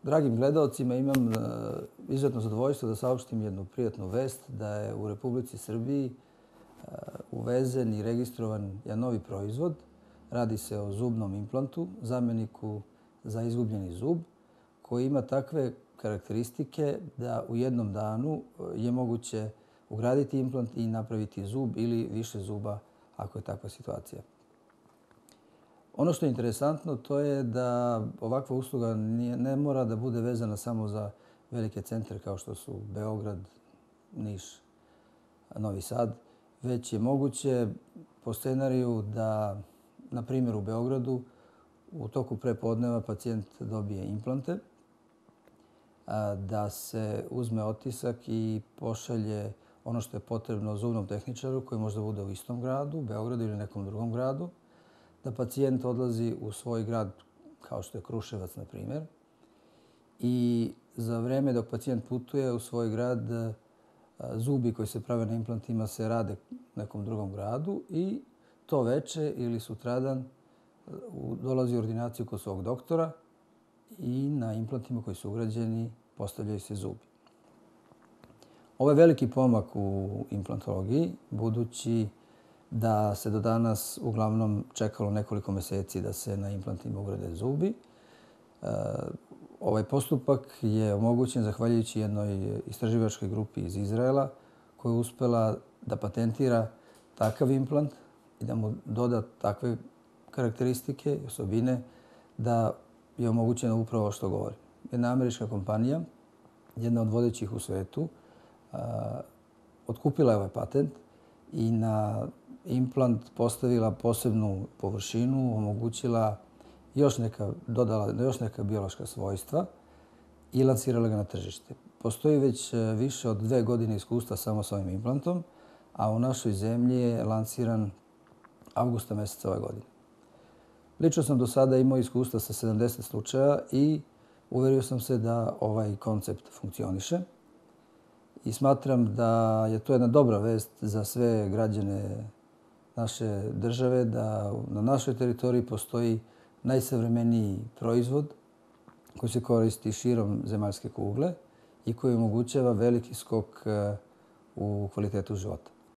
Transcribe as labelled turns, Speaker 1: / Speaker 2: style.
Speaker 1: Dragim gledalcima, imam izuzetno zadovoljstvo da saopštim jednu prijatnu vest da je u Republici Srbiji uvezen i registrovan jedan novi proizvod. Radi se o zubnom implantu, zameniku za izgubljeni zub, koji ima takve karakteristike da u jednom danu je moguće ugraditi implant i napraviti zub ili više zuba ako je takva situacija. Ono što je interesantno to je da ovakva usluga ne mora da bude vezana samo za velike centre kao što su Beograd, Niš, Novi Sad, već je moguće po scenariju da, na primjer u Beogradu, u toku prepodneva pacijent dobije implante, da se uzme otisak i pošalje ono što je potrebno zubnom tehničaru koji možda bude u istom gradu, Beogradu ili nekom drugom gradu, da pacijent odlazi u svoj grad, kao što je Kruševac, na primjer, i za vreme dok pacijent putuje u svoj grad, zubi koji se prave na implantima se rade u nekom drugom gradu i to veče ili sutradan dolazi u ordinaciju kod svog doktora i na implantima koji su ugrađeni postavljaju se zubi. Ovo je veliki pomak u implantologiji, budući da se do danas uglavnom čekalo nekoliko meseci da se na implantima ugrade zubi. Ovaj postupak je omogućen zahvaljujući jednoj istraživačkoj grupi iz Izraela koja je uspela da patentira takav implant i da mu doda takve karakteristike i osobine da je omogućeno upravo što govorim. Jedna američka kompanija, jedna od vodećih u svetu, otkupila je ovaj patent i na implant postavila posebnu površinu, omogućila dodala još neka biološka svojstva i lansirala ga na tržište. Postoji već više od 2 godine iskustva samo s ovim implantom, a u našoj zemlji je lansiran avgusta meseca ove godine. Lično sam do sada imao iskustva sa 70 slučaja i uverio sam se da ovaj koncept funkcioniše. I smatram da je to jedna dobra vest za sve građane naše države, da na našoj teritoriji postoji najsavremeniji proizvod koji se koristi širom zemaljske kugle i koji omogućava veliki skok u kvalitetu života.